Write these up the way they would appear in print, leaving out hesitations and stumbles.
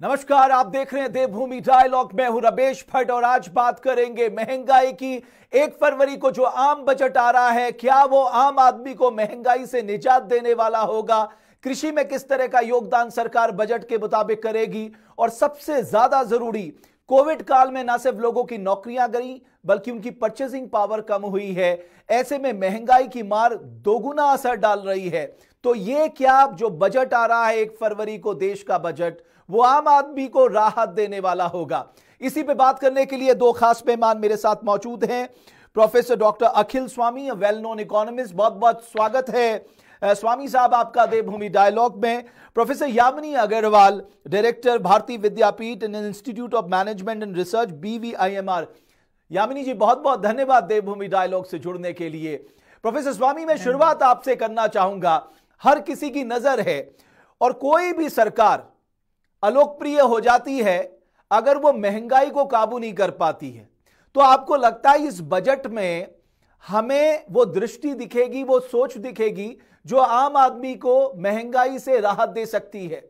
नमस्कार, आप देख रहे हैं देवभूमि डायलॉग। मैं हूं रमेश भट्ट और आज बात करेंगे महंगाई की। 1 फरवरी को जो आम बजट आ रहा है, क्या वो आम आदमी को महंगाई से निजात देने वाला होगा? कृषि में किस तरह का योगदान सरकार बजट के मुताबिक करेगी? और सबसे ज्यादा जरूरी, कोविड काल में न सिर्फ लोगों की नौकरियां गई बल्कि उनकी परचेसिंग पावर कम हुई है। ऐसे में महंगाई की मार दोगुना असर डाल रही है। तो ये क्या जो बजट आ रहा है 1 फरवरी को, देश का बजट, वो आम आदमी को राहत देने वाला होगा? इसी पे बात करने के लिए 2 खास मेहमान मेरे साथ मौजूद हैं। Professor doctor Akhil Swami, well known economist, बहुत बहुत स्वागत है स्वामी साहब आपका देवभूमि डायलॉग में। Professor Yamini Agarwal, director Bharati Vidyapeeth and institute of management and research, BVIMR। Yamini ji, बहुत बहुत धन्यवाद देवभूमि डायलॉग से जुड़ने के लिए। प्रोफेसर स्वामी, मैं शुरुआत आपसे करना चाहूंगा। हर किसी की नजर है और कोई भी सरकार अलोकप्रिय हो जाती है अगर वो महंगाई को काबू नहीं कर पाती है। तो आपको लगता है इस बजट में हमें वो दृष्टि दिखेगी, वो सोच दिखेगी जो आम आदमी को महंगाई से राहत दे सकती है?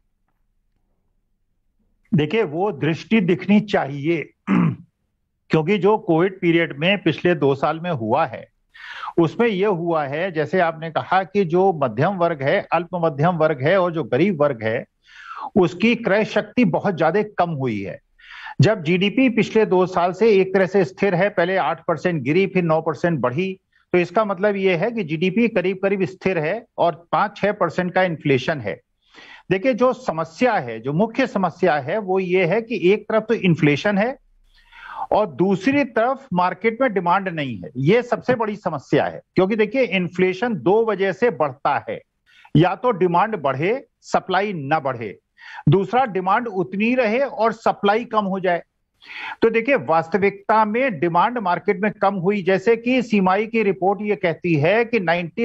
देखिए, वो दृष्टि दिखनी चाहिए क्योंकि जो कोविड पीरियड में पिछले 2 साल में हुआ है उसमें यह हुआ है, जैसे आपने कहा कि जो मध्यम वर्ग है, अल्प मध्यम वर्ग है और जो गरीब वर्ग है उसकी क्रय शक्ति बहुत ज्यादा कम हुई है। जब जीडीपी पिछले 2 साल से एक तरह से स्थिर है, पहले 8% गिरी फिर 9% बढ़ी, तो इसका मतलब यह है कि जीडीपी करीब करीब स्थिर है और 5-6% का इन्फ्लेशन है। देखिए, जो समस्या है, जो मुख्य समस्या है वो ये है कि एक तरफ तो इन्फ्लेशन है और दूसरी तरफ मार्केट में डिमांड नहीं है। ये सबसे बड़ी समस्या है क्योंकि देखिए, इन्फ्लेशन 2 वजह से बढ़ता है। या तो डिमांड बढ़े, सप्लाई ना बढ़े, दूसरा डिमांड उतनी रहे और सप्लाई कम हो जाए। तो देखिए, वास्तविकता में डिमांड मार्केट में कम हुई, जैसे कि सीमाई की रिपोर्ट ये कहती है कि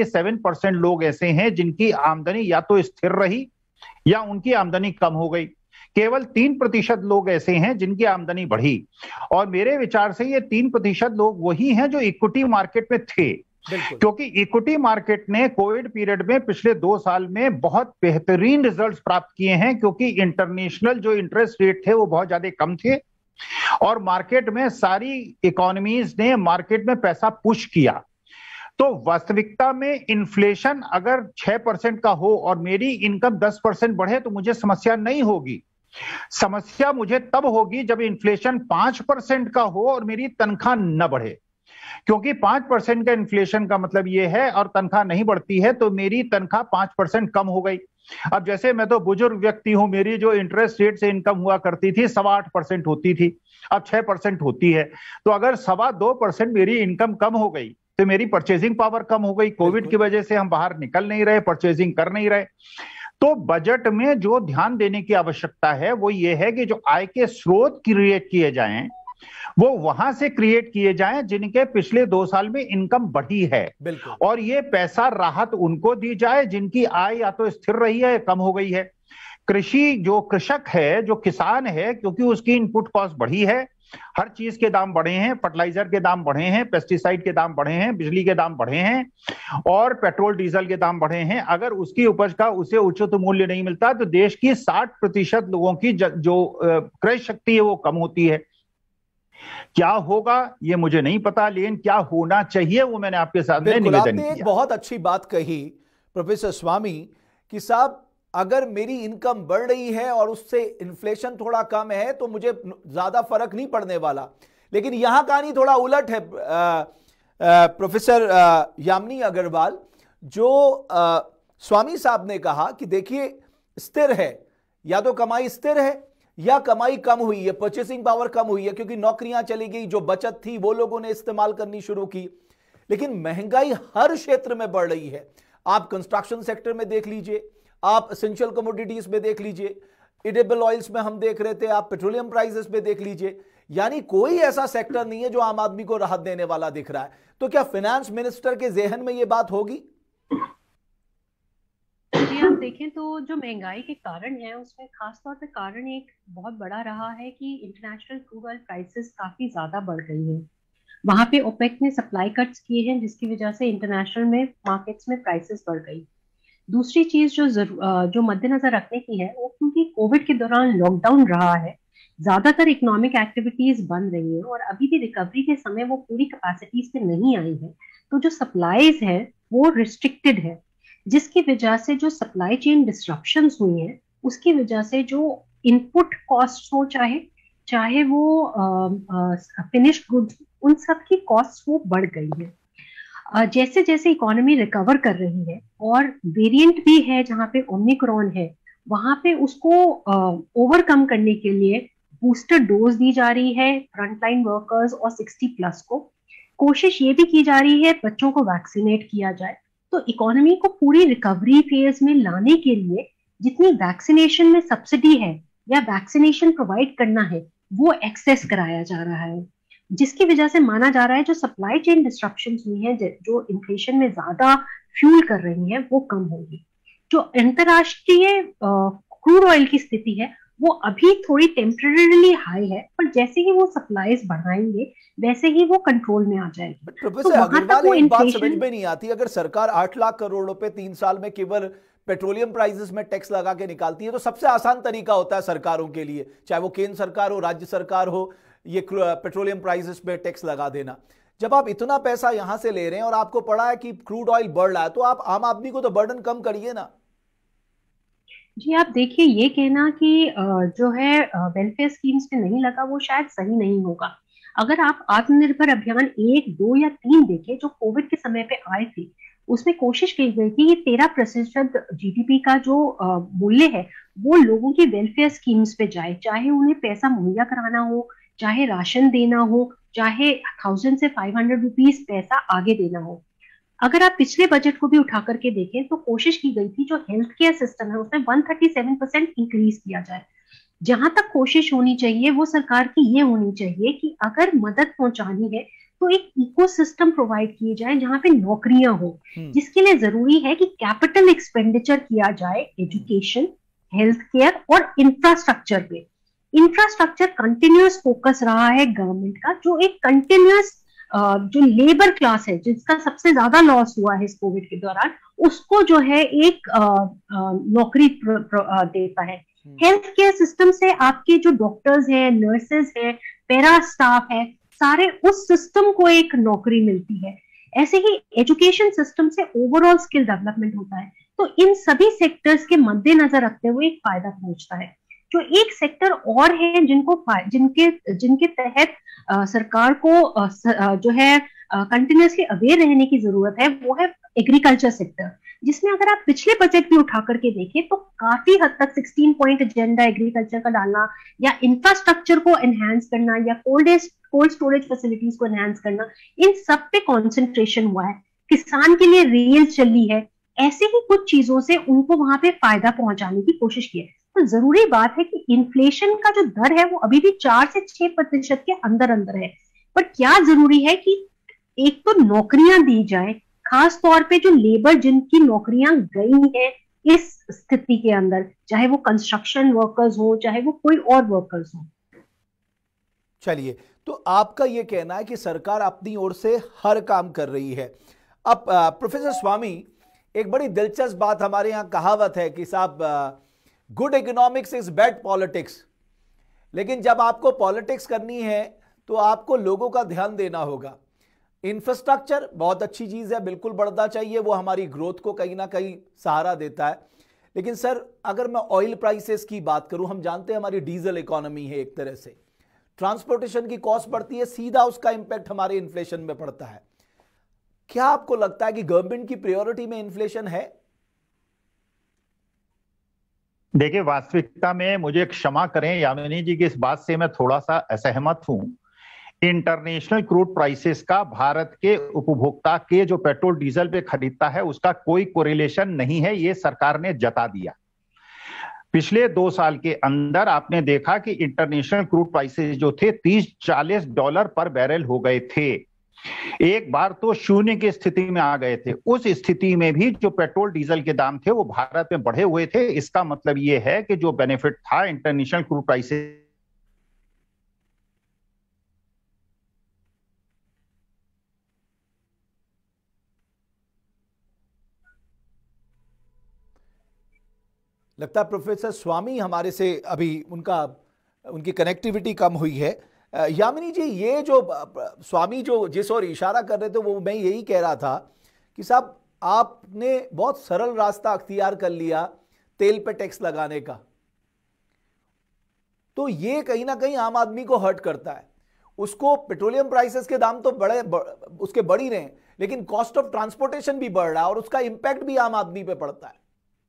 97% लोग ऐसे हैं जिनकी आमदनी या तो स्थिर रही या उनकी आमदनी कम हो गई। केवल 3% लोग ऐसे हैं जिनकी आमदनी बढ़ी। और मेरे विचार से ये 3% लोग वही हैं जो इक्विटी मार्केट में थे, क्योंकि इक्विटी मार्केट ने कोविड पीरियड में पिछले 2 साल में बहुत बेहतरीन रिजल्ट्स प्राप्त किए हैं, क्योंकि इंटरनेशनल जो इंटरेस्ट रेट थे वो बहुत ज्यादा कम थे और मार्केट में सारी इकोनॉमीज ने मार्केट में पैसा पुश किया। तो वास्तविकता में इन्फ्लेशन अगर 6% का हो और मेरी इनकम 10% बढ़े तो मुझे समस्या नहीं होगी। समस्या मुझे तब होगी जब इन्फ्लेशन 5% का हो और मेरी तनख्वाह न बढ़े, क्योंकि 5% का इन्फ्लेशन का मतलब यह है और तनख्वाह नहीं बढ़ती है तो मेरी तनख्वाह 5% कम हो गई। अब जैसे मैं तो बुजुर्ग व्यक्ति हूं, मेरी जो इंटरेस्ट रेट से इनकम हुआ करती थी 8.25% होती थी, अब 6% होती है। तो अगर 2.25% मेरी इनकम कम हो गई तो मेरी परचेजिंग पावर कम हो गई। कोविड की वजह से हम बाहर निकल नहीं रहे, परचेजिंग कर नहीं रहे। तो बजट में जो ध्यान देने की आवश्यकता है वो ये है कि जो आय के स्रोत क्रिएट किए जाएं वो वहां से क्रिएट किए जाएं जिनके पिछले 2 साल में इनकम बढ़ी है, और ये पैसा राहत उनको दी जाए जिनकी आय या तो स्थिर रही है या कम हो गई है। कृषि, जो कृषक है, जो किसान है, क्योंकि उसकी इनपुट कॉस्ट बढ़ी है, हर चीज के दाम बढ़े हैं, फर्टिलाइजर के दाम बढ़े हैं, पेस्टिसाइड के दाम बढ़े हैं, बिजली के दाम बढ़े हैं और पेट्रोल डीजल के दाम बढ़े हैं। अगर उसकी उपज का उसे उचित मूल्य नहीं मिलता तो देश की 60% लोगों की जो क्रय शक्ति है वो कम होती है। क्या होगा ये मुझे नहीं पता, लेकिन क्या होना चाहिए वो मैंने आपके सामने निवेदन किया। एक बहुत अच्छी बात कही प्रोफेसर स्वामी कि साहब, अगर मेरी इनकम बढ़ रही है और उससे इन्फ्लेशन थोड़ा कम है तो मुझे ज्यादा फर्क नहीं पड़ने वाला। लेकिन यहां कहानी थोड़ा उलट है प्रोफेसर यामिनी अग्रवाल। जो स्वामी साहब ने कहा कि देखिए, स्थिर है, या तो कमाई स्थिर है या कमाई कम हुई है, परचेसिंग पावर कम हुई है क्योंकि नौकरियां चली गई, जो बचत थी वो लोगों ने इस्तेमाल करनी शुरू की। लेकिन महंगाई हर क्षेत्र में बढ़ रही है। आप कंस्ट्रक्शन सेक्टर में देख लीजिए, आप एसेंशियल कमोडिटीज में देख लीजिए, एडिबल ऑयल्स में हम देख रहे थे, आप पेट्रोलियम प्राइसेस में देख लीजिए। यानी कोई ऐसा सेक्टर नहीं है जो आम आदमी को राहत देने वाला दिख रहा है। तो क्या फाइनेंस मिनिस्टर के जेहन में यह बात होगी? जी, आप देखें तो जो महंगाई के कारण है उसमें खास तौर पे कारण एक बहुत बड़ा रहा है कि इंटरनेशनल क्रूड ऑयल प्राइसेस काफी ज्यादा बढ़ गई है। वहां पे ओपेक ने सप्लाई कट्स किए हैं जिसकी वजह से इंटरनेशनल में मार्केट्स में प्राइसेस बढ़ गई। दूसरी चीज जो मद्देनजर रखने की है वो, क्योंकि कोविड के दौरान लॉकडाउन रहा है, ज्यादातर इकोनॉमिक एक्टिविटीज बंद रही है और अभी भी रिकवरी के समय वो पूरी कैपेसिटीज पे नहीं आई है, तो जो सप्लाईज है वो रिस्ट्रिक्टेड है, जिसकी वजह से जो सप्लाई चेन डिस्ट्रप्शंस हुई हैं उसकी वजह से जो इनपुट कॉस्ट हो, चाहे चाहे वो फिनिश्ड गुड्स, उन सब की कॉस्ट वो बढ़ गई है। जैसे जैसे इकोनॉमी रिकवर कर रही है और वेरिएंट भी है जहाँ पे ओमिक्रॉन है, वहां पे उसको ओवरकम करने के लिए बूस्टर डोज दी जा रही है फ्रंटलाइन वर्कर्स और 60+ को। कोशिश ये भी की जा रही है बच्चों को वैक्सीनेट किया जाए। तो इकोनॉमी को पूरी रिकवरी फेज में लाने के लिए जितनी वैक्सीनेशन में सब्सिडी है या वैक्सीनेशन प्रोवाइड करना है वो एक्सेस कराया जा रहा है, जिसकी वजह से माना जा रहा है जो सप्लाई चेन डिस्ट्रप्शन हुई है, जो इन्फ्लेशन में ज्यादा फ्यूल कर रही है, वो कम होगी। जो अंतरराष्ट्रीय क्रूड ऑयल की स्थिति है वो अभी थोड़ी टेम्पररीली हाई है, पर जैसे ही वो सप्लाईज बढ़ाएंगे वैसे ही वो कंट्रोल में आ जाएगी। प्रोफेसर तो वहां तक अग्रवाल, वो एक बात समझ इन्फ्लेशन, में नहीं आती, अगर सरकार 8 लाख करोड़ रुपए 3 साल में केवल पेट्रोलियम प्राइसेस में टैक्स लगा के निकालती है, तो सबसे आसान तरीका होता है सरकारों के लिए, चाहे वो केंद्र सरकार हो राज्य सरकार हो, ये पेट्रोलियम प्राइसेस में टैक्स लगा देना। जब आप इतना पैसा यहां से ले रहे हैं और आपको पड़ा है कि क्रूड ऑयल बढ़ रहा है, तो आप आम आदमी को तो बर्डन कम करिए ना। जी आप देखिए, ये कहना कि जो है वेलफेयर स्कीम्स पे नहीं लगा वो शायद सही नहीं होगा। अगर आप आत्मनिर्भर अभियान 1, 2 या 3 देखें जो कोविड के समय पे आए थे, उसमें कोशिश की गई थी कि 13% जीडीपी का जो मूल्य है वो लोगों की वेलफेयर स्कीम्स पे जाए, चाहे उन्हें पैसा मुहैया कराना हो, चाहे राशन देना हो, चाहे 1000 से 500 रुपीज पैसा आगे देना हो। अगर आप पिछले बजट को भी उठा करके देखें तो कोशिश की गई थी जो हेल्थ केयर सिस्टम है उसमें 137% इंक्रीज किया जाए। जहां तक कोशिश होनी चाहिए वो सरकार की ये होनी चाहिए कि अगर मदद पहुंचानी है तो एक इकोसिस्टम प्रोवाइड किए जाए जहां पे नौकरियां हो, जिसके लिए जरूरी है कि कैपिटल एक्सपेंडिचर किया जाए एजुकेशन, हेल्थ केयर और इंफ्रास्ट्रक्चर पे। इंफ्रास्ट्रक्चर कंटिन्यूअस फोकस रहा है गवर्नमेंट का, जो एक कंटिन्यूअस जो लेबर क्लास है जिसका सबसे ज्यादा लॉस हुआ है इस कोविड के दौरान, उसको जो है एक नौकरी देता है। हेल्थ केयर सिस्टम से आपके जो डॉक्टर्स हैं, नर्सेज हैं, पैरा स्टाफ है, सारे उस सिस्टम को एक नौकरी मिलती है। ऐसे ही एजुकेशन सिस्टम से ओवरऑल स्किल डेवलपमेंट होता है। तो इन सभी सेक्टर्स के मद्देनजर रखते हुए एक फायदा पहुंचता है। जो एक सेक्टर और है जिनके जिनके तहत सरकार को जो है कंटिन्यूसली अवेयर रहने की जरूरत है, वो है एग्रीकल्चर सेक्टर, जिसमें अगर आप पिछले बजट भी उठा करके देखें तो काफी हद तक 16 पॉइंट एजेंडा एग्रीकल्चर का डालना या इंफ्रास्ट्रक्चर को एनहांस करना या कोल्ड स्टोरेज फैसिलिटीज को एनहांस करना, इन सब पे कॉन्सेंट्रेशन हुआ है। किसान के लिए रेल चली है, ऐसे ही कुछ चीजों से उनको वहां पे फायदा पहुंचाने की कोशिश की है। तो जरूरी बात है कि इन्फ्लेशन का जो दर है वो अभी भी 4 से 6% के अंदर अंदर है, पर क्या जरूरी है कि एक तो नौकरियां दी जाए, खास तौर पे जो लेबर जिनकी नौकरियां गई है इस स्थिति के अंदर, चाहे वो कंस्ट्रक्शन वर्कर्स हो चाहे वो कोई और वर्कर्स हो। चलिए, तो आपका यह कहना है कि सरकार अपनी ओर से हर काम कर रही है। अब प्रोफेसर स्वामी, एक बड़ी दिलचस्प बात, हमारे यहां कहावत है कि साहब good economics is bad politics, लेकिन जब आपको पॉलिटिक्स करनी है तो आपको लोगों का ध्यान देना होगा। इंफ्रास्ट्रक्चर बहुत अच्छी चीज है, बिल्कुल बढ़ना चाहिए, वो हमारी ग्रोथ को कहीं ना कहीं सहारा देता है। लेकिन सर, अगर मैं ऑयल प्राइसेस की बात करूं, हम जानते हैं हमारी डीजल इकोनॉमी है, एक तरह से ट्रांसपोर्टेशन की कॉस्ट बढ़ती है, सीधा उसका इंपैक्ट हमारे इन्फ्लेशन में पड़ता है। क्या आपको लगता है कि गवर्नमेंट की प्रायोरिटी में इन्फ्लेशन है? देखिए, वास्तविकता में मुझे क्षमा करें यामिनी जी की इस बात से मैं थोड़ा सा असहमत हूं। इंटरनेशनल क्रूड प्राइसेस का भारत के उपभोक्ता के जो पेट्रोल डीजल पे खरीदता है उसका कोई कोरिलेशन नहीं है, ये सरकार ने जता दिया। पिछले 2 साल के अंदर आपने देखा कि इंटरनेशनल क्रूड प्राइसेस जो थे $30-40 पर बैरल हो गए थे, एक बार तो शून्य की स्थिति में आ गए थे। उस स्थिति में भी जो पेट्रोल डीजल के दाम थे वो भारत में बढ़े हुए थे। इसका मतलब ये है कि जो बेनिफिट था इंटरनेशनल क्रूड प्राइसेस लगता है प्रोफेसर स्वामी हमारे से अभी उनकी कनेक्टिविटी कम हुई है। यामिनी जी, ये जो स्वामी जो जिस और इशारा कर रहे थे वो मैं यही कह रहा था कि साहब आपने बहुत सरल रास्ता अख्तियार कर लिया तेल पे टैक्स लगाने का, तो ये कहीं ना कहीं आम आदमी को हर्ट करता है। उसको पेट्रोलियम प्राइसेस के दाम तो उसके बढ़ ही रहे हैं, लेकिन कॉस्ट ऑफ ट्रांसपोर्टेशन भी बढ़ रहा है और उसका इंपैक्ट भी आम आदमी पे पड़ता है।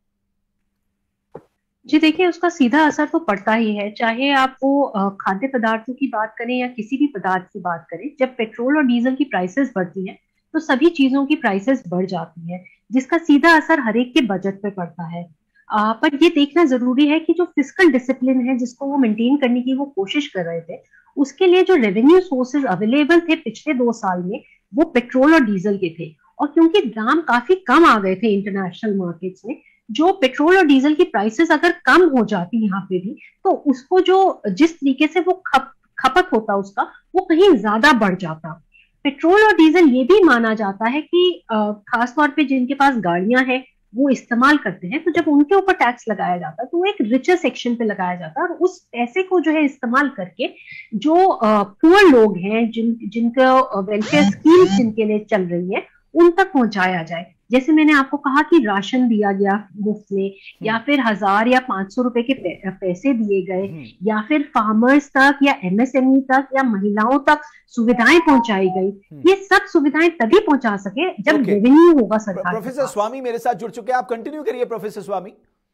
जी देखिए, उसका सीधा असर तो पड़ता ही है, चाहे आप वो खाद्य पदार्थों की बात करें या किसी भी पदार्थ की बात करें। जब पेट्रोल और डीजल की प्राइसेस बढ़ती हैं तो सभी चीजों की प्राइसेस बढ़ जाती है, जिसका सीधा असर हर एक के बजट पे पड़ता है। पर ये देखना जरूरी है कि जो फिस्कल डिसिप्लिन है जिसको वो मेंटेन करने की वो कोशिश कर रहे थे, उसके लिए जो रेवेन्यू सोर्सेज अवेलेबल थे पिछले 2 साल में, वो पेट्रोल और डीजल के थे। और क्योंकि दाम काफी कम आ गए थे इंटरनेशनल मार्केट्स में, जो पेट्रोल और डीजल की प्राइसेस अगर कम हो जाती यहाँ पे भी, तो उसको जो जिस तरीके से वो खपत होता उसका, वो कहीं ज्यादा बढ़ जाता। पेट्रोल और डीजल ये भी माना जाता है कि खासतौर पे जिनके पास गाड़ियां हैं वो इस्तेमाल करते हैं, तो जब उनके ऊपर टैक्स लगाया जाता है तो वो एक रिचर सेक्शन पे लगाया जाता है, और उस पैसे को जो है इस्तेमाल करके जो पुअर लोग हैं, जिनका वेलफेयर स्कीम जिनके लिए चल रही है, उन तक पहुंचाया जाए। जैसे मैंने आपको कहा कि राशन दिया गया मुफ्त में, या फिर 1000 या 500 रुपए के पैसे दिए गए, या फिर फार्मर्स तक या एमएसएमई तक या महिलाओं तक सुविधाएं पहुंचाई गई। ये सब सुविधाएं तभी पहुंचा सके जब रेवेन्यू होगा सरकार। प्रोफेसर स्वामी मेरे साथ जुड़ चुके हैं, आप कंटिन्यू करिए प्रोफेसर स्वामी।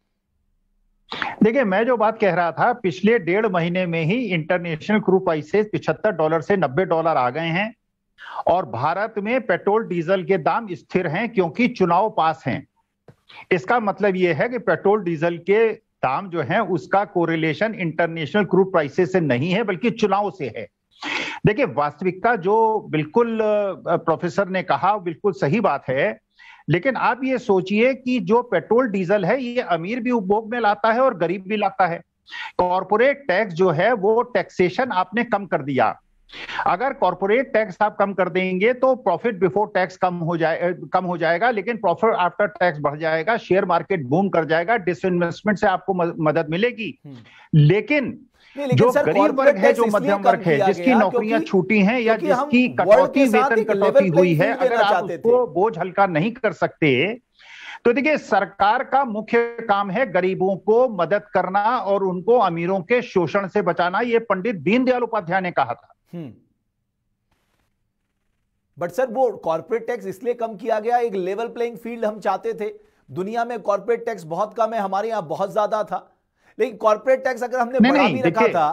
देखिए, मैं जो बात कह रहा था, पिछले 1.5 महीने में ही इंटरनेशनल क्रूड प्राइसेस $75 से $90 आ गए हैं, और भारत में पेट्रोल डीजल के दाम स्थिर हैं क्योंकि चुनाव पास हैं। इसका मतलब यह है कि पेट्रोल डीजल के दाम जो हैं उसका कोरिलेशन इंटरनेशनल क्रूड प्राइसेस से नहीं है बल्कि चुनाव से है। देखिए, वास्तविकता जो बिल्कुल प्रोफेसर ने कहा बिल्कुल सही बात है, लेकिन आप ये सोचिए कि जो पेट्रोल डीजल है ये अमीर भी उपभोग में लाता है और गरीब भी लाता है। कॉर्पोरेट टैक्स जो है वो टैक्सेशन आपने कम कर दिया। अगर कॉर्पोरेट टैक्स आप कम कर देंगे तो प्रॉफिट बिफोर टैक्स कम हो जाएगा, लेकिन प्रॉफिट आफ्टर टैक्स बढ़ जाएगा, शेयर मार्केट बूम कर जाएगा, डिसइन्वेस्टमेंट से आपको मदद मिलेगी। लेकिन जो गरीब वर्ग है, जो मध्यम वर्ग है, जिसकी नौकरियां छूटी हैं या जिसकी कटौती, वेतन कटौती हुई है, अगर आप उसको बोझ हल्का नहीं कर सकते, तो देखिए सरकार का मुख्य काम है गरीबों को मदद करना और उनको अमीरों के शोषण से बचाना। ये पंडित दीनदयाल उपाध्याय ने कहा था। बट सर, वो कॉर्पोरेट टैक्स इसलिए कम किया गया, एक लेवल प्लेइंग फील्ड हम चाहते थे। दुनिया में कॉर्पोरेट टैक्स बहुत कम है, हमारे यहां बहुत ज्यादा था, लेकिन कॉर्पोरेट टैक्स अगर हमने बढ़ा भी रखा था।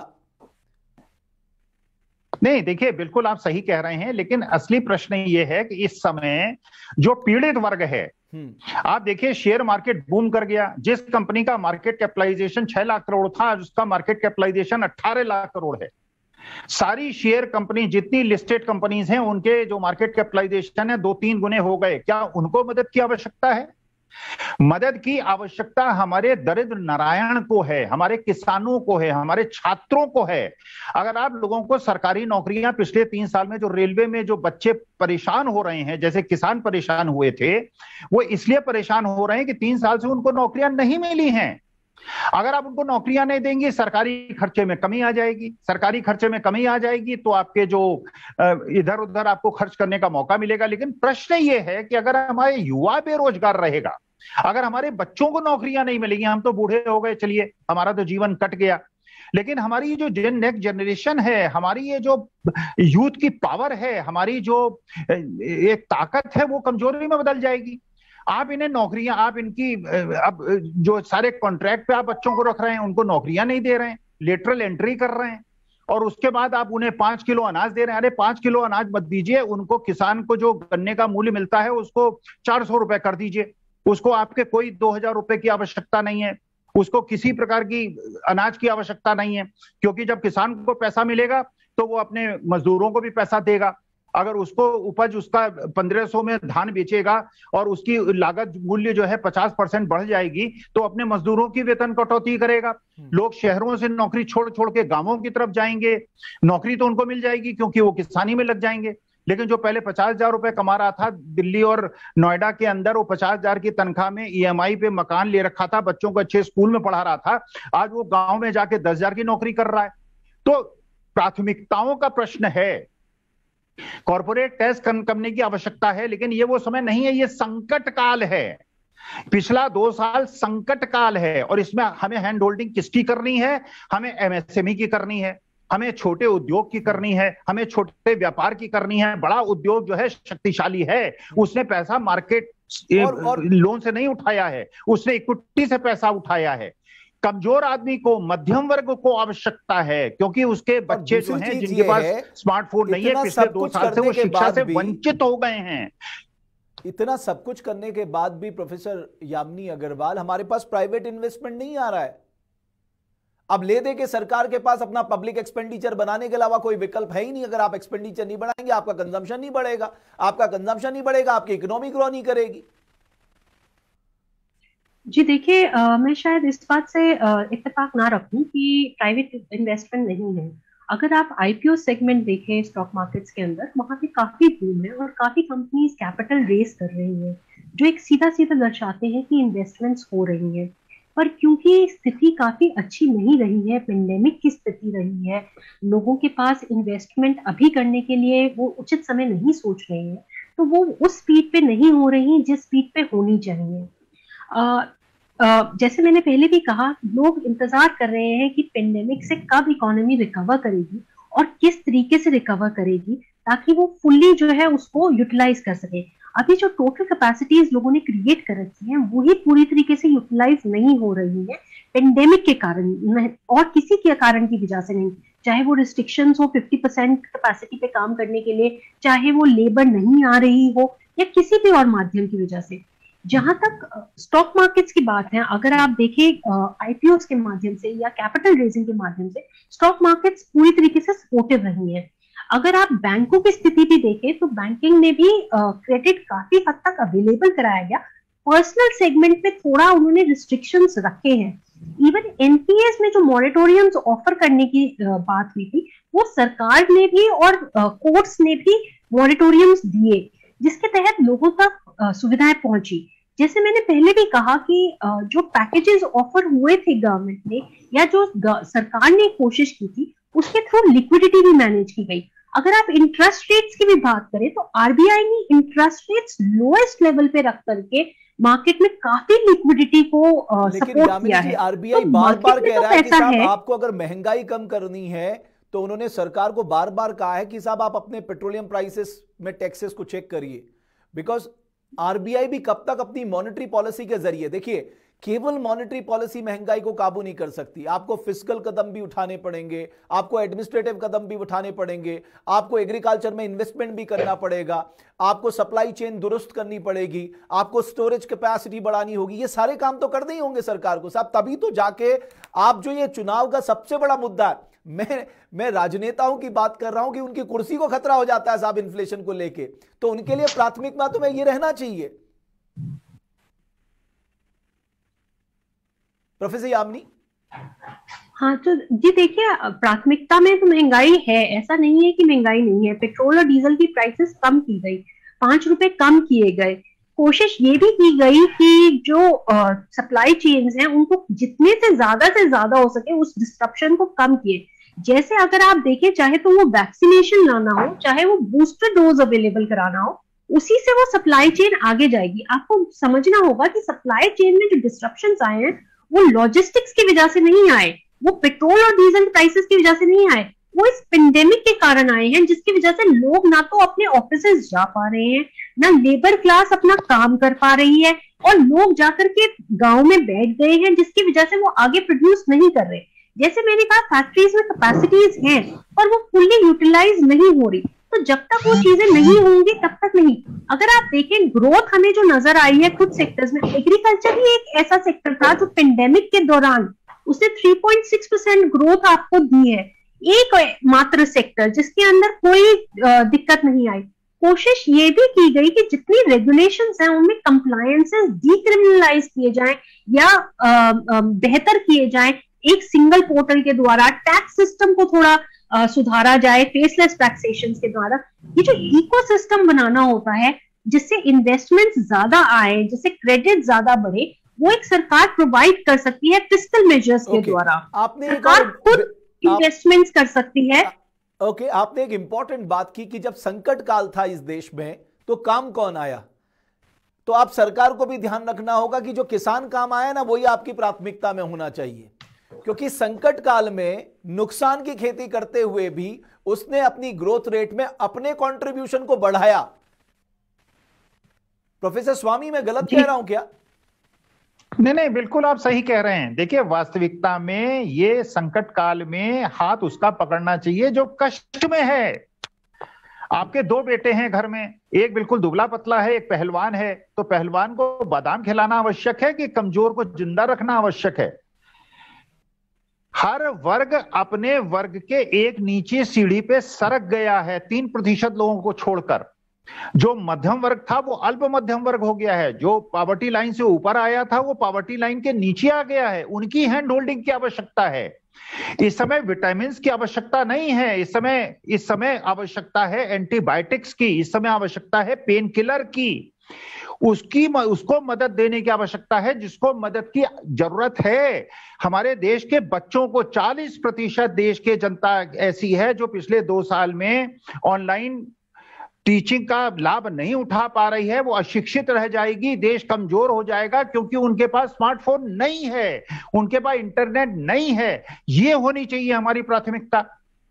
नहीं, देखिए, बिल्कुल आप सही कह रहे हैं, लेकिन असली प्रश्न ये है कि इस समय जो पीड़ित वर्ग है, आप देखिए शेयर मार्केट बूम कर गया। जिस कंपनी का मार्केट कैपिटलाइजेशन 6 लाख करोड़ था, आज उसका मार्केट कैपिटलाइजेशन 18 लाख करोड़ है। सारी शेयर कंपनी, जितनी लिस्टेड कंपनीज हैं, उनके जो मार्केट कैपिटलाइजेशन है 2-3 गुने हो गए। क्या उनको मदद की आवश्यकता है? मदद की आवश्यकता हमारे दरिद्र नारायण को है, हमारे किसानों को है, हमारे छात्रों को है। अगर आप लोगों को सरकारी नौकरियां, पिछले 3 साल में जो रेलवे में जो बच्चे परेशान हो रहे हैं, जैसे किसान परेशान हुए थे, वो इसलिए परेशान हो रहे हैं कि 3 साल से उनको नौकरियां नहीं मिली हैं। अगर आप उनको नौकरियां नहीं देंगे, सरकारी खर्चे में कमी आ जाएगी। सरकारी खर्चे में कमी आ जाएगी तो आपके जो इधर उधर आपको खर्च करने का मौका मिलेगा। लेकिन प्रश्न ये है कि अगर हमारे युवा बेरोजगार रहेगा, अगर हमारे बच्चों को नौकरियां नहीं मिलेगी, हम तो बूढ़े हो गए, चलिए हमारा तो जीवन कट गया, लेकिन हमारी जो नेक्स्ट जनरेशन है, हमारी ये जो यूथ की पावर है, हमारी जो एक ताकत है, वो कमजोरी में बदल जाएगी। आप इन्हें नौकरियां, आप इनकी अब जो सारे कॉन्ट्रैक्ट पे आप बच्चों को रख रहे हैं, उनको नौकरियां नहीं दे रहे हैं, लेटरल एंट्री कर रहे हैं, और उसके बाद आप उन्हें 5 किलो अनाज दे रहे हैं। अरे 5 किलो अनाज मत दीजिए उनको, किसान को जो गन्ने का मूल्य मिलता है उसको 400 रुपए कर दीजिए। उसको आपके कोई 2000 रुपए की आवश्यकता नहीं है, उसको किसी प्रकार की अनाज की आवश्यकता नहीं है, क्योंकि जब किसान को पैसा मिलेगा तो वो अपने मजदूरों को भी पैसा देगा। अगर उसको उपज उसका 1500 में धान बेचेगा और उसकी लागत मूल्य जो है 50% बढ़ जाएगी, तो अपने मजदूरों की वेतन कटौती करेगा। लोग शहरों से नौकरी छोड़ छोड़ के गांवों की तरफ जाएंगे, नौकरी तो उनको मिल जाएगी क्योंकि वो किसानी में लग जाएंगे, लेकिन जो पहले 50,000 रुपए कमा रहा था दिल्ली और नोएडा के अंदर, वो 50,000 की तनख्वाह में ईएमआई पे मकान ले रखा था, बच्चों को अच्छे स्कूल में पढ़ा रहा था, आज वो गांव में जाके 10,000 की नौकरी कर रहा है। तो प्राथमिकताओं का प्रश्न है। कॉर्पोरेट टैक्स कम करने की आवश्यकता है, लेकिन ये वो समय नहीं है, ये संकट काल है। पिछला 2 साल संकट काल है और इसमें हमें हैंड होल्डिंग किसकी करनी है? हमें एमएसएमई की करनी है, हमें छोटे उद्योग की करनी है, हमें छोटे व्यापार की करनी है। बड़ा उद्योग जो है शक्तिशाली है, उसने पैसा मार्केट लोन से नहीं उठाया है, उसने इक्विटी से पैसा उठाया है। कमजोर आदमी को, मध्यम वर्ग को आवश्यकता है, क्योंकि उसके बच्चे जो हैं जिनके पास स्मार्टफोन नहीं है, पिछले 2 साल से वो शिक्षा से वंचित हो गए हैं। इतना सब कुछ करने के बाद भी प्रोफेसर यामिनी अग्रवाल, हमारे पास प्राइवेट इन्वेस्टमेंट नहीं आ रहा है। अब ले दे के सरकार के पास अपना पब्लिक एक्सपेंडिचर बनाने के अलावा कोई विकल्प है ही नहीं। अगर आप एक्सपेंडिचर नहीं बढ़ाएंगे, आपका कंजम्पशन नहीं बढ़ेगा, आपका कंजम्पशन नहीं बढ़ेगा, आपकी इकोनॉमी ग्रो नहीं करेगी। जी देखिए, मैं शायद इस बात से इत्तेफाक ना रखूं कि प्राइवेट इन्वेस्टमेंट नहीं है। अगर आप आईपीओ सेगमेंट देखें स्टॉक मार्केट्स के अंदर, वहां पे काफी बूम है और काफी कंपनीज कैपिटल रेज कर रही हैं, जो एक सीधा सीधा दर्शाते हैं कि इन्वेस्टमेंट्स हो रही हैं। पर क्योंकि स्थिति काफी अच्छी नहीं रही है, पेंडेमिक की स्थिति रही है, लोगों के पास इन्वेस्टमेंट अभी करने के लिए वो उचित समय नहीं सोच रहे हैं, तो वो उस स्पीड पे नहीं हो रही जिस स्पीड पे होनी चाहिए। जैसे मैंने पहले भी कहा, लोग इंतजार कर रहे हैं कि पेंडेमिक से कब इकोनॉमी रिकवर करेगी और किस तरीके से रिकवर करेगी, ताकि वो फुल्ली जो है उसको यूटिलाइज कर सके। अभी जो टोटल कैपेसिटीज लोगों ने क्रिएट कर रखी है, वही पूरी तरीके से यूटिलाइज नहीं हो रही है पेंडेमिक के कारण और किसी के कारण की वजह से नहीं। चाहे वो रिस्ट्रिक्शंस हो 50% कैपेसिटी पे काम करने के लिए, चाहे वो लेबर नहीं आ रही हो, या किसी भी और माध्यम की वजह से। जहां तक स्टॉक मार्केट्स की बात है, अगर आप देखें आईपीओस के माध्यम से या कैपिटल रेजिंग के माध्यम से स्टॉक मार्केट्स पूरी तरीके से सपोर्टिव रही हैं। अगर आप बैंकों की स्थिति भी देखें तो बैंकिंग में भी क्रेडिट काफी हद तक अवेलेबल कराया गया। पर्सनल सेगमेंट में थोड़ा उन्होंने रिस्ट्रिक्शंस रखे हैं। इवन एनपीएस में जो मॉरेटोरियम्स ऑफर करने की बात हुई थी, वो सरकार ने भी और कोर्ट्स ने भी मॉरेटोरियम्स दिए, जिसके तहत लोगों तक सुविधाएं पहुंची। जैसे मैंने पहले भी कहा कि जो पैकेजेस ऑफर हुए थे गवर्नमेंट ने, या जो सरकार ने कोशिश की थी, उसके थ्रू लिक्विडिटी भी मैनेज की गई। अगर आप इंटरेस्ट रेट्स की भी बात करें तो आरबीआई ने इंटरेस्ट रेट्स लोएस्ट लेवल पे रख करके मार्केट में काफी लिक्विडिटी को सपोर्ट किया है। आरबीआई बार-बार कह रहा है कि साहब आपको अगर महंगाई कम करनी है तो उन्होंने सरकार को बार-बार कहा है कि साहब आप अपने पेट्रोलियम प्राइसेस में टैक्सेस को चेक करिए, बिकॉज आरबीआई भी कब तक अपनी मॉनेटरी पॉलिसी के जरिए, देखिए केवल मॉनेटरी पॉलिसी महंगाई को काबू नहीं कर सकती, आपको फिस्कल कदम भी उठाने पड़ेंगे, आपको एडमिनिस्ट्रेटिव कदम भी उठाने पड़ेंगे, आपको एग्रीकल्चर में इन्वेस्टमेंट भी करना पड़ेगा, आपको सप्लाई चेन दुरुस्त करनी पड़ेगी, आपको स्टोरेज कैपेसिटी बढ़ानी होगी। ये सारे काम तो करने ही होंगे सरकार को साहब, तभी तो जाके आप जो ये चुनाव का सबसे बड़ा मुद्दा है, मैं राजनेताओं की बात कर रहा हूं कि उनकी कुर्सी को खतरा हो जाता है साहब इन्फ्लेशन को लेके, तो उनके लिए प्राथमिकता तो में ये रहना चाहिए। प्रोफेसर यामिनी। हाँ, तो जी देखिए, प्राथमिकता में तो महंगाई है, ऐसा नहीं है कि महंगाई नहीं है। पेट्रोल और डीजल की प्राइसेस कम की गई, 5 रुपए कम किए गए। कोशिश ये भी की गई कि जो सप्लाई चेन्स हैं उनको जितने से ज्यादा हो सके उस डिस्ट्रप्शन को कम किए। जैसे अगर आप देखें, चाहे तो वो वैक्सीनेशन लाना हो, चाहे वो बूस्टर डोज अवेलेबल कराना हो, उसी से वो सप्लाई चेन आगे जाएगी। आपको समझना होगा कि सप्लाई चेन में जो डिस्ट्रप्शंस आए हैं वो लॉजिस्टिक्स की वजह से नहीं आए, वो पेट्रोल और डीजल प्राइसेस की वजह से नहीं आए, वो इस पेंडेमिक के कारण आए हैं, जिसकी वजह से लोग ना तो अपने ऑफिसेज जा पा रहे हैं, ना लेबर क्लास अपना काम कर पा रही है, और लोग जाकर के गांव में बैठ गए हैं, जिसकी वजह से वो आगे प्रोड्यूस नहीं कर रहे। जैसे मैंने कहा, फैक्ट्रीज में कैपेसिटीज हैं और वो फुल्ली यूटिलाइज नहीं हो रही, तो जब तक वो चीजें नहीं होंगी तब तक नहीं। अगर आप देखें, ग्रोथ हमें जो नजर आई है कुछ सेक्टर्स में, एग्रीकल्चर ही एक ऐसा सेक्टर था जो पेंडेमिक के दौरान उसने 3.6% ग्रोथ आपको दी है, एक मात्र सेक्टर जिसके अंदर कोई दिक्कत नहीं आई। कोशिश ये भी की गई कि जितनी रेगुलेशंस हैं उनमें कंप्लायंसेस डीक्रिमिनलाइज किए जाएं या बेहतर किए जाएं, एक सिंगल पोर्टल के द्वारा टैक्स सिस्टम को थोड़ा सुधारा जाए फेसलेस टैक्सेशन के द्वारा। ये जो इकोसिस्टम बनाना होता है जिससे इन्वेस्टमेंट ज्यादा आए, जिससे क्रेडिट ज्यादा बढ़े, वो एक सरकार प्रोवाइड कर सकती है फिस्कल मेजर्स के द्वारा। आपने सरकार खुद इन्वेस्टमेंट्स कर सकती है। आपने एक इंपॉर्टेंट बात की कि जब संकट काल था इस देश में तो काम कौन आया, तो आप सरकार को भी ध्यान रखना होगा कि जो किसान काम आया ना वही आपकी प्राथमिकता में होना चाहिए, क्योंकि संकट काल में नुकसान की खेती करते हुए भी उसने अपनी ग्रोथ रेट में अपने कंट्रीब्यूशन को बढ़ाया। प्रोफेसर स्वामी, मैं गलत कह रहा हूं क्या? नहीं, बिल्कुल आप सही कह रहे हैं। देखिए, वास्तविकता में ये संकट काल में हाथ उसका पकड़ना चाहिए जो कष्ट में है। आपके दो बेटे हैं घर में, एक बिल्कुल दुबला पतला है, एक पहलवान है, तो पहलवान को बादाम खिलाना आवश्यक है कि कमजोर को जिंदा रखना आवश्यक है? हर वर्ग अपने वर्ग के एक नीचे सीढ़ी पे सरक गया है, 3% लोगों को छोड़कर। जो मध्यम वर्ग था वो अल्प मध्यम वर्ग हो गया है, जो पॉवर्टी लाइन से ऊपर आया था वो पॉवर्टी लाइन के नीचे आ गया है। उनकी हैंड होल्डिंग की आवश्यकता है। इस समय विटामिन की आवश्यकता नहीं है, इस समय आवश्यकता है एंटीबायोटिक्स की, इस समय आवश्यकता है पेन किलर की। उसको मदद देने की आवश्यकता है जिसको मदद की जरूरत है। हमारे देश के बच्चों को 40% देश के जनता ऐसी है जो पिछले 2 साल में ऑनलाइन टीचिंग का लाभ नहीं उठा पा रही है। वो अशिक्षित रह जाएगी, देश कमजोर हो जाएगा, क्योंकि उनके पास स्मार्टफोन नहीं है, उनके पास इंटरनेट नहीं है। ये होनी चाहिए हमारी प्राथमिकता।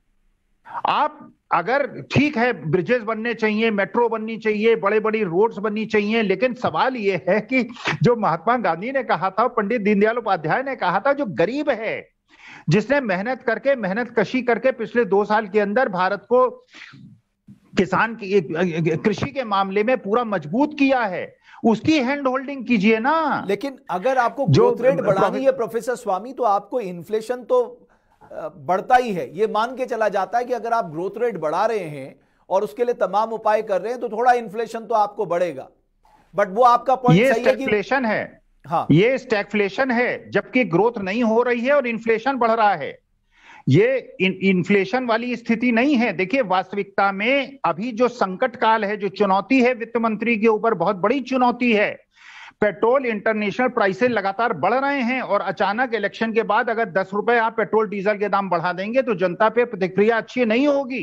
आप अगर ठीक है, ब्रिजेस बनने चाहिए, मेट्रो बननी चाहिए, बड़े बड़ी रोड्स बननी चाहिए, लेकिन सवाल यह है कि जो महात्मा गांधी ने कहा था, पंडित दीनदयाल उपाध्याय ने कहा था, जो गरीब है, जिसने मेहनत कशी करके पिछले 2 साल के अंदर भारत को किसान की कृषि के मामले में पूरा मजबूत किया है, उसकी हैंड होल्डिंग कीजिए ना। लेकिन अगर आपको ग्रोथ रेट बढ़ानी है प्रोफेसर स्वामी, तो आपको इन्फ्लेशन तो बढ़ता ही है। ये मान के चला जाता है कि अगर आप ग्रोथ रेट बढ़ा रहे हैं और उसके लिए तमाम उपाय कर रहे हैं तो थोड़ा इन्फ्लेशन तो आपको बढ़ेगा। बट वो आपका पॉइंट सही है कि स्टैगफ्लेशन है। हाँ, ये स्टैगफ्लेशन है, जबकि ग्रोथ नहीं हो रही है और इन्फ्लेशन बढ़ रहा है। ये इन्फ्लेशन वाली स्थिति नहीं है। देखिए, वास्तविकता में अभी जो संकट काल है, जो चुनौती है वित्त मंत्री के ऊपर, बहुत बड़ी चुनौती है। पेट्रोल इंटरनेशनल प्राइसेस लगातार बढ़ रहे हैं और अचानक इलेक्शन के बाद अगर 10 रुपए आप पेट्रोल डीजल के दाम बढ़ा देंगे तो जनता पे प्रतिक्रिया अच्छी नहीं होगी।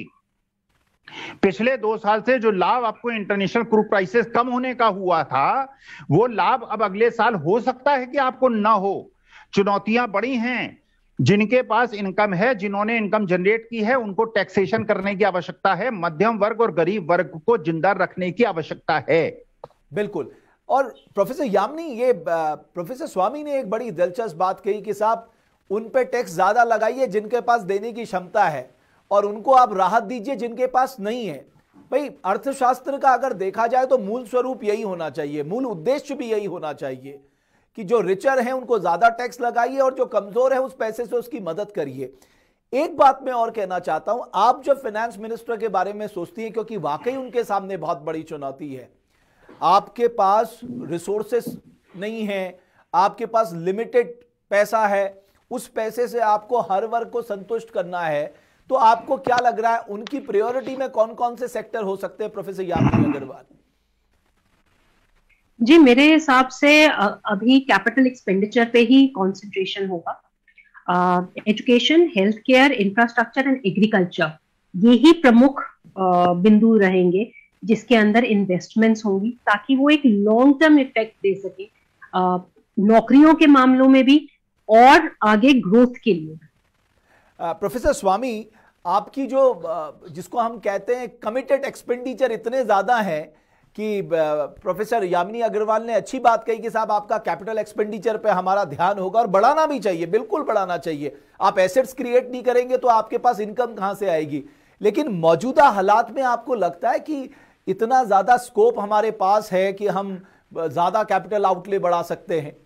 पिछले 2 साल से जो लाभ आपको इंटरनेशनल क्रूड प्राइसेस कम होने का हुआ था, वो लाभ अब अगले साल हो सकता है कि आपको ना हो। चुनौतियां बड़ी हैं। जिनके पास इनकम है, जिन्होंने इनकम जनरेट की है, उनको टैक्सेशन करने की आवश्यकता है। मध्यम वर्ग और गरीब वर्ग को जिंदा रखने की आवश्यकता है। बिल्कुल। और प्रोफेसर यामिनी, ये प्रोफेसर स्वामी ने एक बड़ी दिलचस्प बात कही कि साहब उन पे टैक्स ज्यादा लगाइए जिनके पास देने की क्षमता है, और उनको आप राहत दीजिए जिनके पास नहीं है। भाई, अर्थशास्त्र का अगर देखा जाए तो मूल स्वरूप यही होना चाहिए, मूल उद्देश्य भी यही होना चाहिए कि जो रिचर हैं उनको ज्यादा टैक्स लगाइए और जो कमजोर है उस पैसे से उसकी मदद करिए। एक बात मैं और कहना चाहता हूं, आप जब फाइनेंस मिनिस्टर के बारे में सोचती हैं, क्योंकि वाकई उनके सामने बहुत बड़ी चुनौती है, आपके पास रिसोर्सेस नहीं है, आपके पास लिमिटेड पैसा है, उस पैसे से आपको हर वर्ग को संतुष्ट करना है, तो आपको क्या लग रहा है उनकी प्रायोरिटी में कौन कौन से सेक्टर हो सकते हैं? प्रोफेसर यामिनी अग्रवाल जी, मेरे हिसाब से अभी कैपिटल एक्सपेंडिचर पे ही कंसंट्रेशन होगा। Education, health care, infrastructure and agriculture, ये ही प्रमुख बिंदु रहेंगे जिसके अंदर इन्वेस्टमेंट्स होंगी, ताकि वो एक लॉन्ग टर्म इफेक्ट दे सके नौकरियों के मामलों में भी और आगे ग्रोथ के लिए। प्रोफेसर स्वामी, आपकी जो जिसको हम कहते हैं कमिटेड एक्सपेंडिचर इतने ज्यादा है कि प्रोफेसर यामिनी अग्रवाल ने अच्छी बात कही कि साहब आपका कैपिटल एक्सपेंडिचर पे हमारा ध्यान होगा और बढ़ाना भी चाहिए, बिल्कुल बढ़ाना चाहिए। आप एसेट्स क्रिएट नहीं करेंगे तो आपके पास इनकम कहां से आएगी? लेकिन मौजूदा हालात में आपको लगता है कि इतना ज्यादा स्कोप हमारे पास है कि हम ज्यादा कैपिटल आउटले बढ़ा सकते हैं?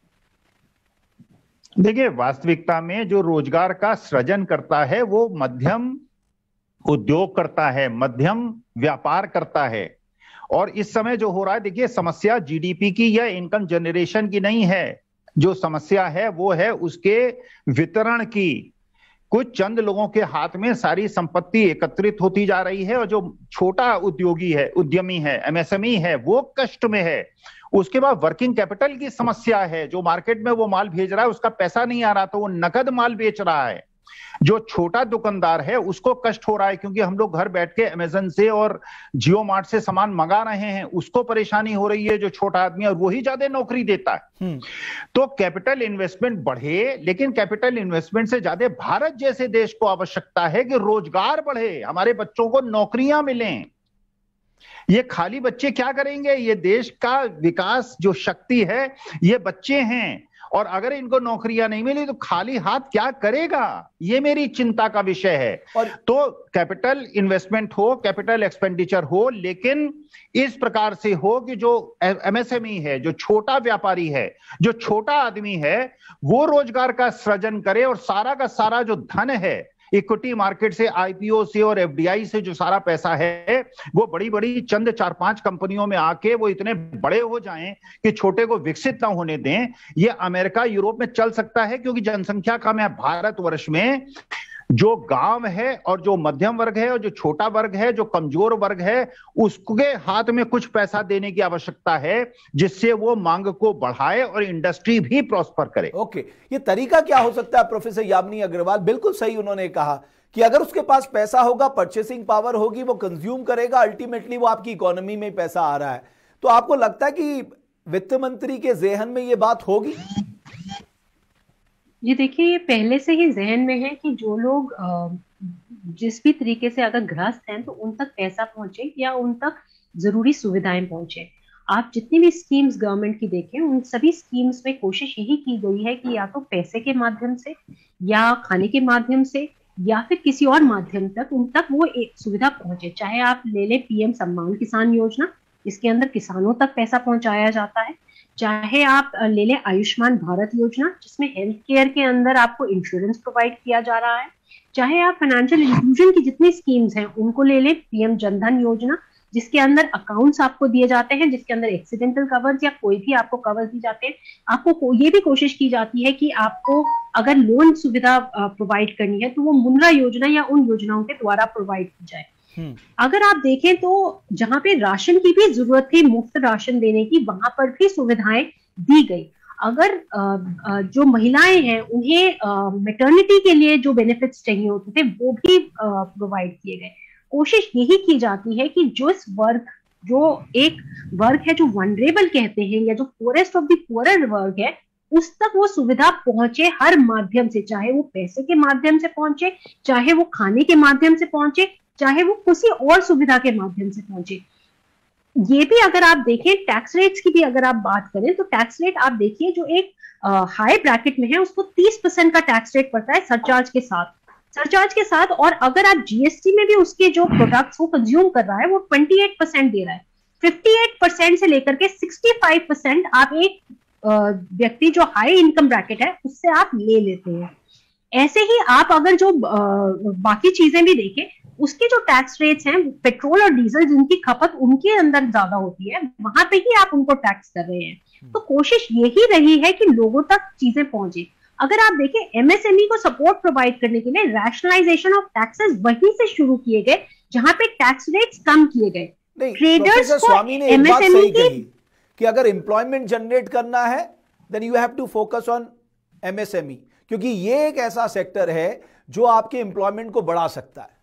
देखिए, वास्तविकता में जो रोजगार का सृजन करता है वो मध्यम उद्योग करता है, मध्यम व्यापार करता है। और इस समय जो हो रहा है, देखिए, समस्या जीडीपी की या इनकम जनरेशन की नहीं है। जो समस्या है वो है उसके वितरण की। कुछ चंद लोगों के हाथ में सारी संपत्ति एकत्रित होती जा रही है, और जो छोटा उद्योगी है, उद्यमी है, एमएसएमई है, वो कष्ट में है। उसके बाद वर्किंग कैपिटल की समस्या है, जो मार्केट में वो माल भेज रहा है उसका पैसा नहीं आ रहा, तो वो नकद माल बेच रहा है। जो छोटा दुकानदार है उसको कष्ट हो रहा है, क्योंकि हम लोग घर बैठ के अमेजन से और जियो मार्ट से सामान मंगा रहे हैं, उसको परेशानी हो रही है जो छोटा आदमी, और वही ज्यादा नौकरी देता है। तो कैपिटल इन्वेस्टमेंट बढ़े, लेकिन कैपिटल इन्वेस्टमेंट से ज्यादा भारत जैसे देश को आवश्यकता है कि रोजगार बढ़े, हमारे बच्चों को नौकरियां मिलें। ये खाली बच्चे क्या करेंगे? ये देश का विकास जो शक्ति है ये बच्चे हैं, और अगर इनको नौकरियां नहीं मिली तो खाली हाथ क्या करेगा? ये मेरी चिंता का विषय है। तो कैपिटल इन्वेस्टमेंट हो, कैपिटल एक्सपेंडिचर हो, लेकिन इस प्रकार से हो कि जो एमएसएमई है, जो छोटा व्यापारी है, जो छोटा आदमी है, वो रोजगार का सृजन करे, और सारा का सारा जो धन है इक्विटी मार्केट से, आईपीओ से और एफडीआई से जो सारा पैसा है, वो बड़ी बड़ी चंद 4-5 कंपनियों में आके वो इतने बड़े हो जाएं कि छोटे को विकसित ना होने दें। ये अमेरिका, यूरोप में चल सकता है, क्योंकि जनसंख्या कम है। भारतवर्ष में जो गांव है और जो मध्यम वर्ग है और जो छोटा वर्ग है, जो कमजोर वर्ग है, उसके हाथ में कुछ पैसा देने की आवश्यकता है, जिससे वो मांग को बढ़ाए और इंडस्ट्री भी प्रॉस्पर करे। ओके, ये तरीका क्या हो सकता है? प्रोफेसर यामिनी अग्रवाल बिल्कुल सही उन्होंने कहा कि अगर उसके पास पैसा होगा, परचेसिंग पावर होगी, वो कंज्यूम करेगा, अल्टीमेटली वो आपकी इकोनॉमी में पैसा आ रहा है। तो आपको लगता है कि वित्त मंत्री के जहन में ये बात होगी? ये देखिए, ये पहले से ही जहन में है कि जो लोग जिस भी तरीके से अगर ग्रस्त हैं तो उन तक पैसा पहुंचे या उन तक जरूरी सुविधाएं पहुंचे। आप जितनी भी स्कीम्स गवर्नमेंट की देखें, उन सभी स्कीम्स में कोशिश यही की गई है कि या तो पैसे के माध्यम से या खाने के माध्यम से या फिर किसी और माध्यम तक उन तक वो एक सुविधा पहुंचे। चाहे आप ले लें पीएम सम्मान किसान योजना, इसके अंदर किसानों तक पैसा पहुंचाया जाता है। चाहे आप ले लें आयुष्मान भारत योजना, जिसमें हेल्थ केयर के अंदर आपको इंश्योरेंस प्रोवाइड किया जा रहा है। चाहे आप फाइनेंशियल इंक्लूजन की जितनी स्कीम्स हैं उनको ले लें, पीएम जनधन योजना, जिसके अंदर अकाउंट्स आपको दिए जाते हैं, जिसके अंदर एक्सीडेंटल कवर्स या कोई भी आपको कवर्स दी जाते हैं। आपको ये भी कोशिश की जाती है कि आपको अगर लोन सुविधा प्रोवाइड करनी है तो वो मुद्रा योजना या उन योजनाओं के द्वारा प्रोवाइड की जाए। अगर आप देखें तो जहां पे राशन की भी जरूरत थी, मुफ्त राशन देने की, वहां पर भी सुविधाएं दी गई। अगर जो महिलाएं हैं उन्हें मैटरनिटी के लिए जो बेनिफिट्स चाहिए होते थे वो भी प्रोवाइड किए गए। कोशिश यही की जाती है कि जो एक वर्ग है जो वनरेबल कहते हैं या जो पोरेस्ट ऑफ द पोअर वर्ग है, उस तक वो सुविधा पहुंचे हर माध्यम से, चाहे वो पैसे के माध्यम से पहुंचे, चाहे वो खाने के माध्यम से पहुंचे, चाहे वो किसी और सुविधा के माध्यम से पहुंचे। ये भी अगर आप देखें, टैक्स रेट्स की भी अगर आप बात करें तो टैक्स रेट आप देखिए जो एक हाई ब्रैकेट में है उसको 30% का टैक्स रेट पड़ता है सरचार्ज के साथ। और अगर आप जीएसटी में भी उसके जो प्रोडक्ट्स वो कंज्यूम कर रहा है वो 28% दे रहा है। 58% से लेकर के 65% आप एक व्यक्ति जो हाई इनकम ब्रैकेट है उससे आप ले लेते हैं। ऐसे ही आप अगर जो बाकी चीजें भी देखें, उसके जो टैक्स रेट्स हैं, पेट्रोल और डीजल जिनकी खपत उनके अंदर ज्यादा होती है, वहां पे ही आप उनको टैक्स कर रहे हैं। तो कोशिश यही रही है कि लोगों तक चीजें पहुंचे। अगर आप देखें, एमएसएमई को सपोर्ट प्रोवाइड करने के लिए रैशनलाइजेशन ऑफ टैक्सेस वहीं से शुरू किए गए जहां पे टैक्स रेट्स कम किए गए। ट्रेडर्स को स्वामी ने एक बात सही कही कि अगर एम्प्लॉयमेंट जनरेट करना है then you have to focus on MSME, क्योंकि ये एक ऐसा सेक्टर है जो आपके एम्प्लॉयमेंट को बढ़ा सकता है।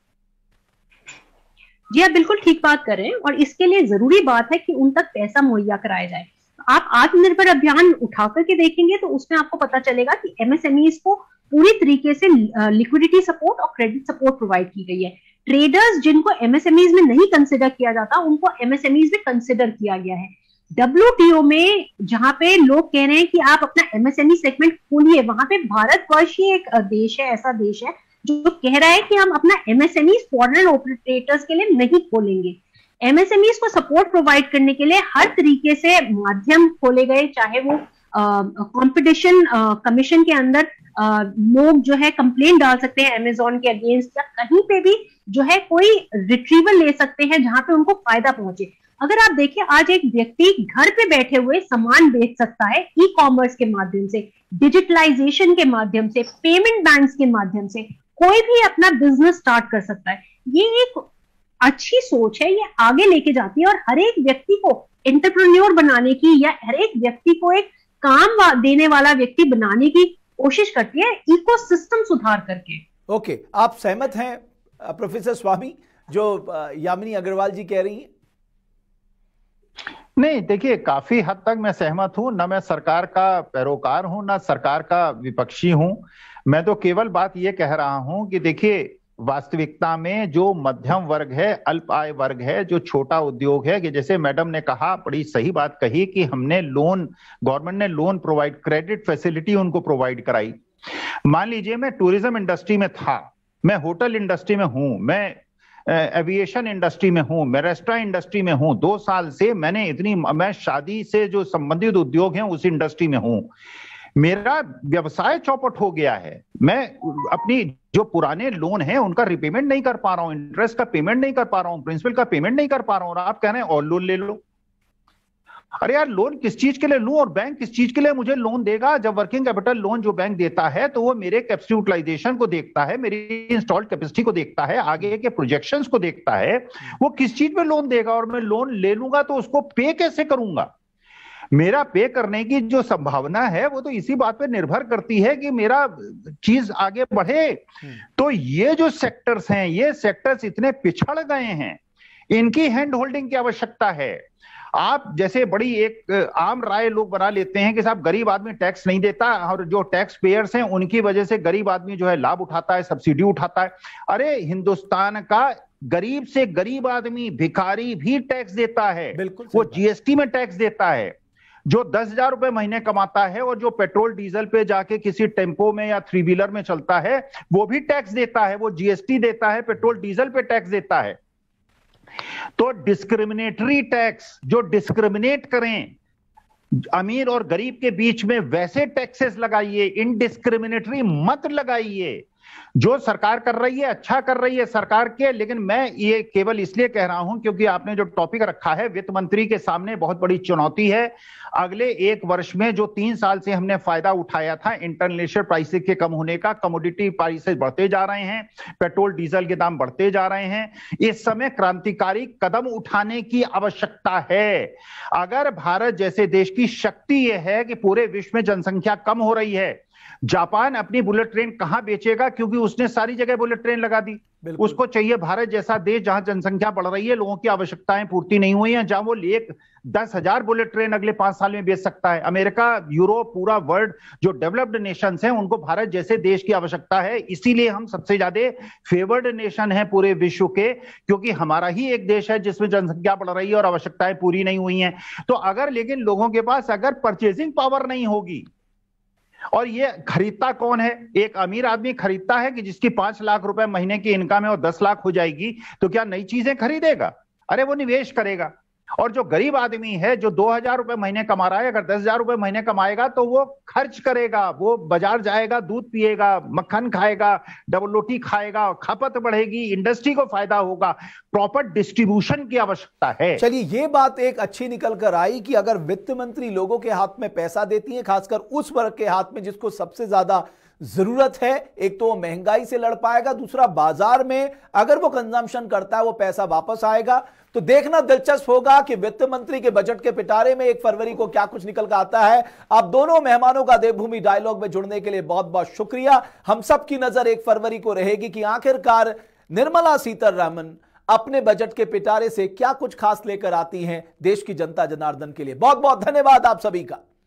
जी, आप बिल्कुल ठीक बात कर रहे हैं, और इसके लिए जरूरी बात है कि उन तक पैसा मुहैया कराया जाए। आप आत्मनिर्भर अभियान उठा करके देखेंगे तो उसमें आपको पता चलेगा कि एमएसएमईज को पूरी तरीके से लिक्विडिटी सपोर्ट और क्रेडिट सपोर्ट प्रोवाइड की गई है। ट्रेडर्स जिनको एमएसएमईज में नहीं कंसिडर किया जाता उनको एमएसएमईज में कंसिडर किया गया है। WTO में जहां पे लोग कह रहे हैं कि आप अपना एमएसएमई सेगमेंट खोलिए, वहां पे भारतवर्ष ही एक देश है, ऐसा देश है जो कह रहा है कि हम अपना एमएसएमई फॉरेन ऑपरेटर्स के लिए नहीं खोलेंगे। एमएसएमई को सपोर्ट प्रोवाइड करने के लिए हर तरीके से माध्यम खोले गए, चाहे वो कंपटीशन कमीशन के अंदर लोग जो है कंप्लेंट डाल सकते हैं अमेजोन के अगेंस्ट, या कहीं पे भी जो है कोई रिट्रीवल ले सकते हैं जहां पे उनको फायदा पहुंचे। अगर आप देखिए आज एक व्यक्ति घर पे बैठे हुए सामान बेच सकता है ई कॉमर्स के माध्यम से, डिजिटलाइजेशन के माध्यम से, पेमेंट बैंक्स के माध्यम से, कोई भी अपना बिजनेस स्टार्ट कर सकता है। ये एक अच्छी सोच है, ये आगे लेके जाती है और हर एक व्यक्ति को एंटरप्रेन्योर बनाने की या हर एक व्यक्ति को एक काम देने वाला व्यक्ति बनाने की कोशिश करती है इकोसिस्टम सुधार करके। ओके, आप सहमत हैं प्रोफेसर स्वामी जो यामिनी अग्रवाल जी कह रही हैं? नहीं, देखिए काफी हद तक मैं सहमत हूं। ना मैं सरकार का पैरोकार हूं, ना सरकार का विपक्षी हूं। मैं तो केवल बात यह कह रहा हूं कि देखिए वास्तविकता में जो मध्यम वर्ग है, अल्प आय वर्ग है, जो छोटा उद्योग है, कि जैसे मैडम ने कहा, बड़ी सही बात कही कि हमने लोन, गवर्नमेंट ने लोन प्रोवाइड, क्रेडिट फैसिलिटी उनको प्रोवाइड कराई। मान लीजिए मैं टूरिज्म इंडस्ट्री में था, मैं होटल इंडस्ट्री में हूं, मैं एविएशन इंडस्ट्री में हूं, मैं रेस्टोरेंट इंडस्ट्री में हूं, 2 साल से मैं शादी से जो संबंधित उद्योग हैं उस इंडस्ट्री में हूं। मेरा व्यवसाय चौपट हो गया है। मैं अपनी जो पुराने लोन है उनका रिपेमेंट नहीं कर पा रहा हूं, इंटरेस्ट का पेमेंट नहीं कर पा रहा हूं, प्रिंसिपल का पेमेंट नहीं कर पा रहा हूं, और आप कह रहे हैं और लोन ले लो। अरे यार, लोन किस चीज के लिए लूं और बैंक किस चीज के लिए मुझे लोन देगा? जब वर्किंग कैपिटल लोन जो बैंक देता है तो वो मेरे कैपेसिटी यूटिलाइजेशन को देखता है, मेरी इंस्टॉल्ड कैपेसिटी को देखता है, आगे के प्रोजेक्शंस को देखता है। वो किस चीज पे लोन देगा? और मैं लोन ले लूंगा तो उसको पे कैसे करूंगा? मेरा पे करने की जो संभावना है वो तो इसी बात पे निर्भर करती है कि मेरा चीज आगे बढ़े। तो ये जो सेक्टर्स हैं, ये सेक्टर्स इतने पिछड़ गए हैं, इनकी हैंड होल्डिंग की आवश्यकता है। आप जैसे बड़ी एक आम राय लोग बना लेते हैं कि साहब गरीब आदमी टैक्स नहीं देता और जो टैक्स पेयर्स हैं उनकी वजह से गरीब आदमी जो है लाभ उठाता है, सब्सिडी उठाता है। अरे हिंदुस्तान का गरीब से गरीब आदमी, भिखारी भी टैक्स देता है, वो जीएसटी में टैक्स देता है। जो 10,000 रुपए महीने कमाता है और जो पेट्रोल डीजल पे जाके किसी टेम्पो में या 3 व्हीलर में चलता है वो भी टैक्स देता है, वो जीएसटी देता है, पेट्रोल डीजल पे टैक्स देता है। तो डिस्क्रिमिनेटरी टैक्स जो डिस्क्रिमिनेट करें अमीर और गरीब के बीच में, वैसे टैक्सेस लगाइए, इनडिस्क्रिमिनेटरी मत लगाइए। जो सरकार कर रही है अच्छा कर रही है सरकार के, लेकिन मैं ये केवल इसलिए कह रहा हूं क्योंकि आपने जो टॉपिक रखा है, वित्त मंत्री के सामने बहुत बड़ी चुनौती है। अगले 1 वर्ष में जो 3 साल से हमने फायदा उठाया था इंटरनेशनल प्राइसेस के कम होने का, कमोडिटी प्राइसेस बढ़ते जा रहे हैं, पेट्रोल डीजल के दाम बढ़ते जा रहे हैं, इस समय क्रांतिकारी कदम उठाने की आवश्यकता है। अगर भारत जैसे देश की शक्ति यह है कि पूरे विश्व में जनसंख्या कम हो रही है, जापान अपनी बुलेट ट्रेन कहां बेचेगा? क्योंकि उसने सारी जगह बुलेट ट्रेन लगा दी। उसको चाहिए भारत जैसा देश जहां जनसंख्या बढ़ रही है, लोगों की आवश्यकताएं पूर्ति नहीं हुई हैं, जहां वो 10,000 बुलेट ट्रेन अगले 5 साल में बेच सकता है। अमेरिका, यूरोप, पूरा वर्ल्ड जो डेवलप्ड नेशंस हैं उनको भारत जैसे देश की आवश्यकता है। इसीलिए हम सबसे ज्यादा फेवर्ड नेशन है पूरे विश्व के, क्योंकि हमारा ही एक देश है जिसमें जनसंख्या बढ़ रही है और आवश्यकताएं पूरी नहीं हुई हैं। तो अगर लेकिन लोगों के पास अगर परचेजिंग पावर नहीं होगी, और ये खरीदता कौन है? एक अमीर आदमी खरीदता है कि जिसकी 5 लाख रुपए महीने की इनकम है और 10 लाख हो जाएगी, तो क्या नई चीजें खरीदेगा? अरे वो निवेश करेगा। और जो गरीब आदमी है जो 2,000 रुपए महीने कमा रहा है, अगर 10,000 रुपए महीने कमाएगा तो वो खर्च करेगा, वो बाजार जाएगा, दूध पिएगा, मक्खन खाएगा, डबल रोटी खाएगा, खपत बढ़ेगी, इंडस्ट्री को फायदा होगा। प्रॉपर डिस्ट्रीब्यूशन की आवश्यकता है। चलिए, ये बात एक अच्छी निकल कर आई कि अगर वित्त मंत्री लोगों के हाथ में पैसा देती है, खासकर उस वर्ग के हाथ में जिसको सबसे ज्यादा जरूरत है, एक तो वो महंगाई से लड़ पाएगा, दूसरा बाजार में अगर वो कंजम्पशन करता है वो पैसा वापस आएगा। तो देखना दिलचस्प होगा कि वित्त मंत्री के बजट के पिटारे में 1 फरवरी को क्या कुछ निकल कर आता है। आप दोनों मेहमानों का देवभूमि डायलॉग में जुड़ने के लिए बहुत बहुत शुक्रिया। हम सब की नजर 1 फरवरी को रहेगी कि आखिरकार निर्मला सीतारमण अपने बजट के पिटारे से क्या कुछ खास लेकर आती हैं देश की जनता जनार्दन के लिए। बहुत बहुत धन्यवाद आप सभी का।